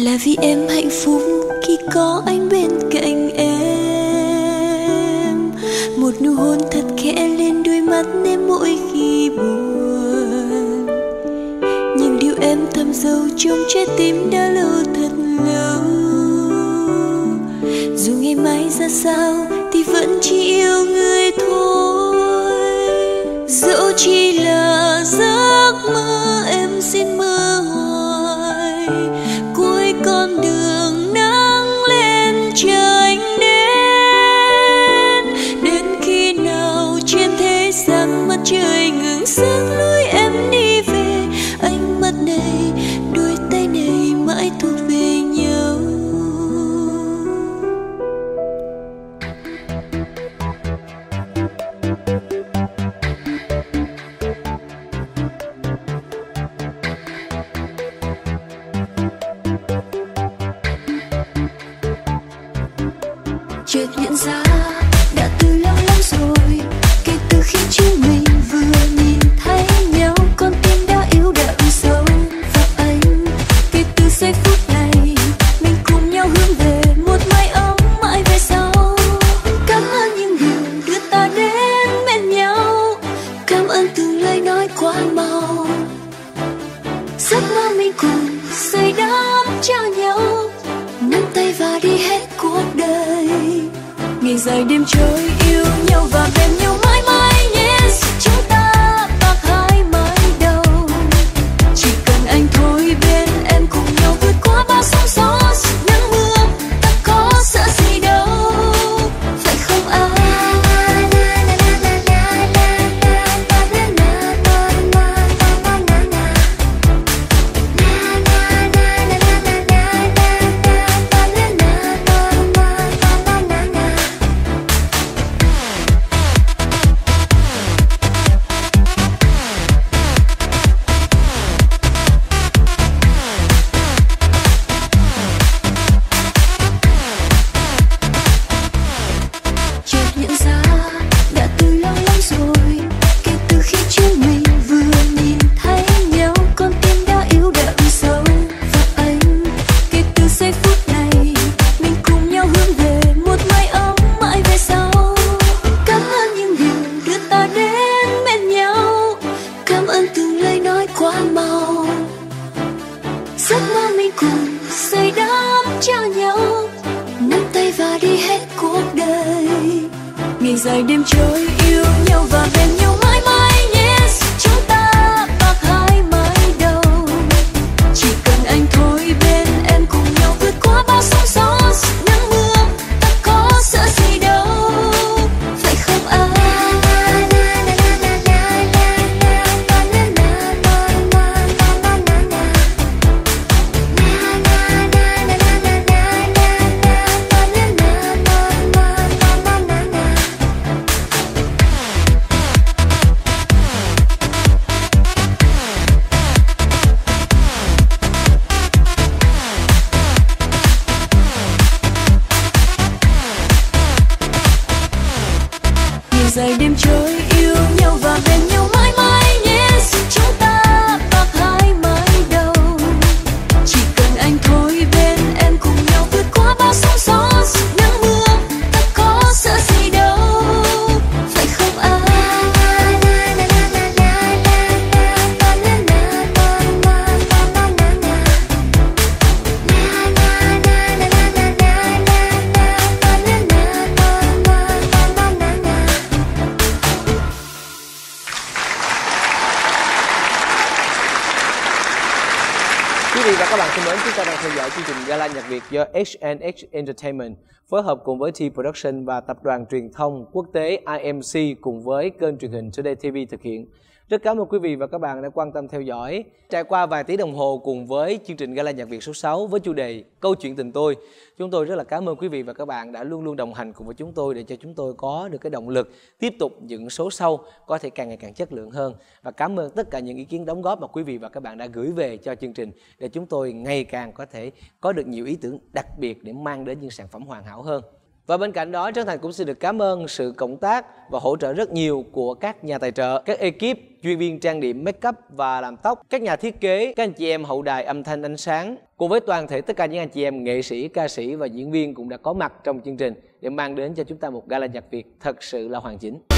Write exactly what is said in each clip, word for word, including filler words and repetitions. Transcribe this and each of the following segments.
là vì em hạnh phúc khi có anh bên cạnh em. Một nụ hôn thật khẽ lên đôi mắt em mỗi khi buồn. Những điều em thầm sâu trong trái tim đã lâu thật lâu. Dù ngày mai ra sao thì vẫn chỉ yêu người thôi. Dẫu chỉ là giấc mơ em xin mơ hoài. Cuối con đường nắng lên chờ anh đến. Đến khi nào trên thế gian mặt trời ngừng sáng lối em đi về. Ánh mắt này, đôi tay này mãi thuộc về nhau. Chợt nhận ra đã từ lâu lắm rồi, kể từ khi chúng mình vừa nhìn thấy nhau, con tim đã yếu đậm sâu vào anh. Kể từ giây phút này mình cùng nhau hướng về một mái ấm mãi về sau. Cảm ơn những điều đưa ta đến bên nhau, cảm ơn từng lời nói quá mau. Giấc mơ mình cùng xây đắp cho nhau, nắm tay và đi hết cuộc đời. Ngày dài đêm trôi yêu nhau và bên nhau mãi mãi nhé. Chúng ta bạc hai mái đầu, chỉ cần anh thôi bên em cùng nhau vượt qua bao sóng gió nắng mưa. Ta có sợ gì đâu, phải không anh? Ngày dài đêm trôi yêu nhau và bên nhau mãi mãi nhé. Chúng ta bạc hai mái đầu, chỉ cần anh thôi bên em cùng nhau vượt qua bao sóng gió nắng mưa. Ta có sợ gì đâu, phải không anh? Dài đêm trôi yêu nhau và bên nhau mãi mãi nhé. Chúng ta bạc hai mái đầu, chỉ cần anh thôi bên em cùng nhau vượt qua bao sóng gió nắng mưa. Ta có sợ gì đâu, phải không anh? Quý vị và các bạn thân mến, chúng ta đang theo dõi chương trình Gala Nhạc Việt do hát and hát Entertainment phối hợp cùng với T Production và tập đoàn truyền thông quốc tế I M C cùng với kênh truyền hình Today ti vi thực hiện. Rất cảm ơn quý vị và các bạn đã quan tâm theo dõi. Trải qua vài tiếng đồng hồ cùng với chương trình Gala Nhạc Việt số sáu với chủ đề Câu chuyện tình tôi, chúng tôi rất là cảm ơn quý vị và các bạn đã luôn luôn đồng hành cùng với chúng tôi để cho chúng tôi có được cái động lực tiếp tục những số sau có thể càng ngày càng chất lượng hơn. Và cảm ơn tất cả những ý kiến đóng góp mà quý vị và các bạn đã gửi về cho chương trình để chúng tôi ngày càng có thể có được nhiều ý tưởng đặc biệt để mang đến những sản phẩm hoàn hảo hơn. Và bên cạnh đó, Trấn Thành cũng xin được cảm ơn sự cộng tác và hỗ trợ rất nhiều của các nhà tài trợ, các ekip chuyên viên trang điểm, make up và làm tóc, các nhà thiết kế, các anh chị em hậu đài âm thanh ánh sáng, cùng với toàn thể tất cả những anh chị em nghệ sĩ, ca sĩ và diễn viên cũng đã có mặt trong chương trình để mang đến cho chúng ta một gala nhạc Việt thật sự là hoàn chỉnh.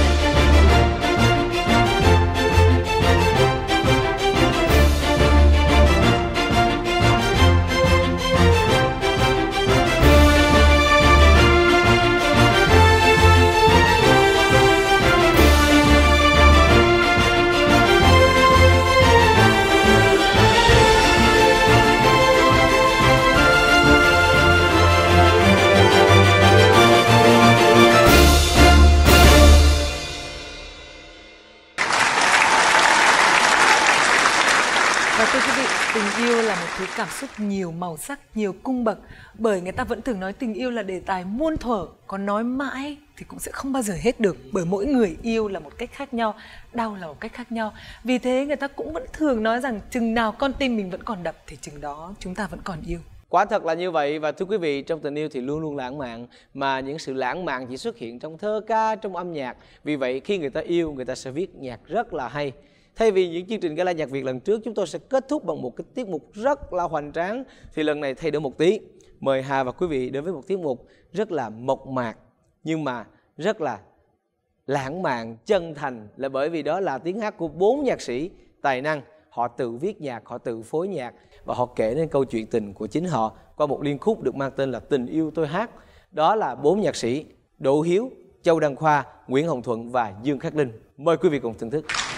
Tình yêu là một thứ cảm xúc nhiều màu sắc, nhiều cung bậc. Bởi người ta vẫn thường nói tình yêu là đề tài muôn thuở, còn nói mãi thì cũng sẽ không bao giờ hết được. Bởi mỗi người yêu là một cách khác nhau, đau là một cách khác nhau. Vì thế người ta cũng vẫn thường nói rằng chừng nào con tim mình vẫn còn đập thì chừng đó chúng ta vẫn còn yêu. Quả thật là như vậy, và thưa quý vị, trong tình yêu thì luôn luôn lãng mạn, mà những sự lãng mạn chỉ xuất hiện trong thơ ca, trong âm nhạc. Vì vậy khi người ta yêu, người ta sẽ viết nhạc rất là hay. Thay vì những chương trình gala nhạc Việt lần trước chúng tôi sẽ kết thúc bằng một cái tiết mục rất là hoành tráng, thì lần này thay đổi một tí. Mời Hà và quý vị đến với một tiết mục rất là mộc mạc nhưng mà rất là lãng mạn, chân thành, là bởi vì đó là tiếng hát của bốn nhạc sĩ tài năng. Họ tự viết nhạc, họ tự phối nhạc và họ kể nên câu chuyện tình của chính họ qua một liên khúc được mang tên là Tình Yêu Tôi Hát. Đó là bốn nhạc sĩ Đỗ Hiếu, Châu Đăng Khoa, Nguyễn Hồng Thuận và Dương Khắc Linh. Mời quý vị cùng thưởng thức.